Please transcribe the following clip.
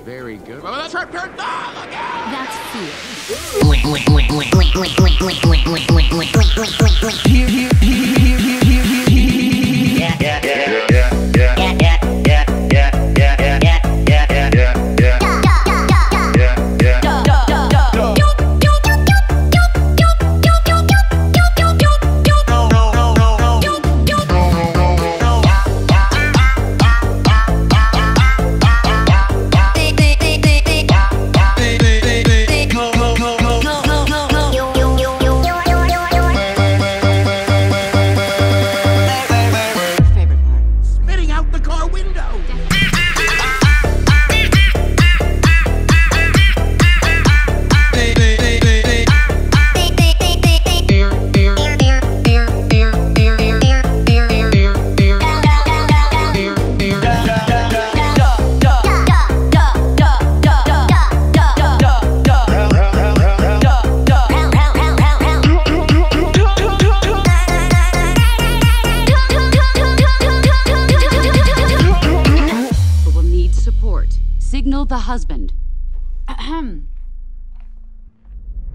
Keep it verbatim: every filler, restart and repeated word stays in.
Very good. Oh, that's her turn. Oh, look out! That's fear. Here, here, here, here, here, here, here, here. Yeah, yeah, yeah, yeah, yeah, yeah, yeah, yeah, yeah, yeah, yeah, yeah, yeah, yeah, yeah, yeah, yeah. Signal the husband. Ahem.